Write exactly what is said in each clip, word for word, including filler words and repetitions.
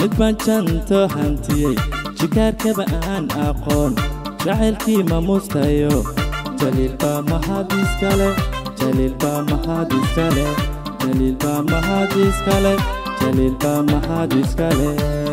mid baan janto hantiyey jikaarkaba aan aqoon jacaylkii ma mustayo jaliil baa mahadis kale jaliil baa mahadis kale jaliil baa mahadis kale jaliil baa mahadis kale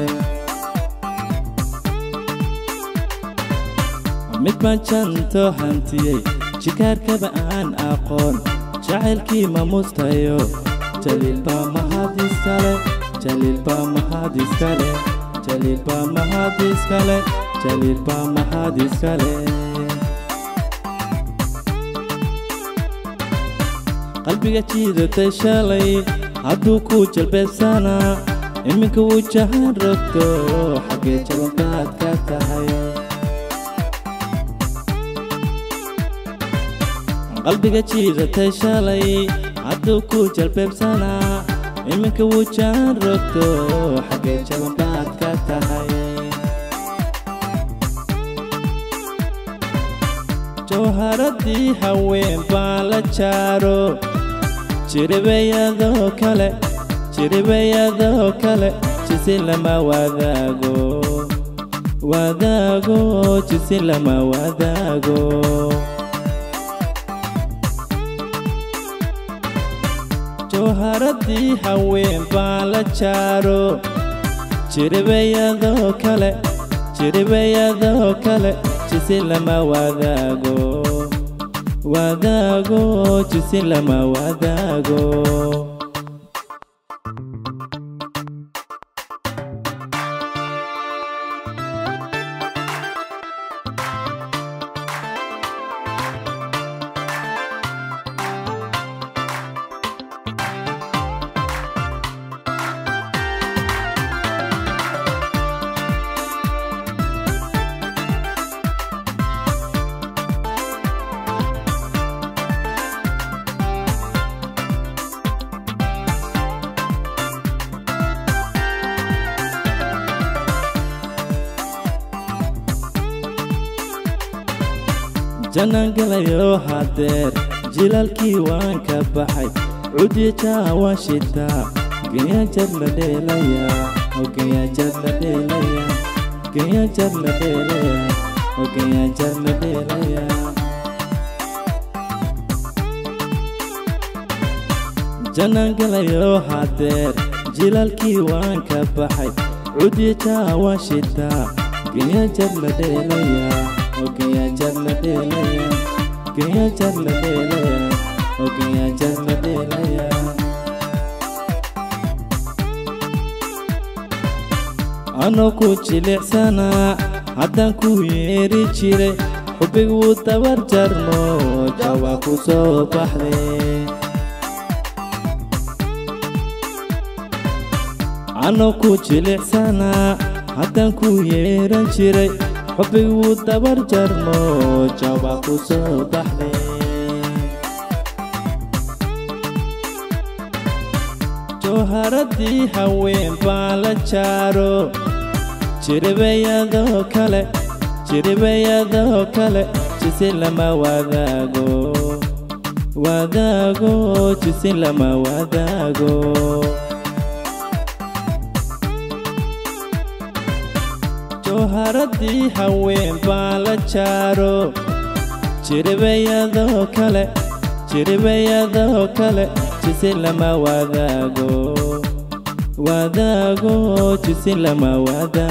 mid baan janto hantiyey jikaarkaba aan aqoon jacaylkii ma mustayo jaliil baa mahadis kale jaliil baa mahadis kale jaliil baa mahadis kale jaliil baa mahadis kale qalbiga jiidatay shalay hadduu ku jalbeebsanaa iminka wuu jahan rogto xaggee jabanbaad ka tahay qalbiga jiidatay shalay hadduu ku jalbeebsanaa iminka wuu jahan rogto xaggee jabanbaad ka tahay jawharadii haween baan la jaaro jiribayadoo kale jiribayadoo kale jisi lama wadaago wadaago jisi lama wadaago jawharadii haween baan la jaaro jiribayadoo kale jiribayadoo kale jisi lama wadaago wadaago jisi lama wadaago janaan galayo hadeer jilaalkii waan ka baxay cudiyajaa waan shitaa genya jar la dheelaya oo genya jar la dheelaya genya jar la dheelaya oo genya jar la dheelaya janaan galayo hadeer jilaalkii waan ka baxay cudiyajaa waan shitaa genya jar la dheelaya Ogenya jar la dheelaya genya jar la dheelaya ogenya jar la dheelaya ano ku jilicsanaa haddaan ku yeeri jiray xubbigu wuu dabar jarmo jawa ku soo baxday ano ku jilicsanaa haddaan ku yeeran jiray xubbigu wuu dabar jarmo jawa ku soo baxday jawharadii haween baan la jaaro jiribayadoo kale jiribayadoo kale jisi lama wadaago wadaago jisi lama wadaago jawharadii haween baan la jaaro jiribayadoo kale jiribayadoo kale jisi lama wadaago wadaago jisi lama wadaago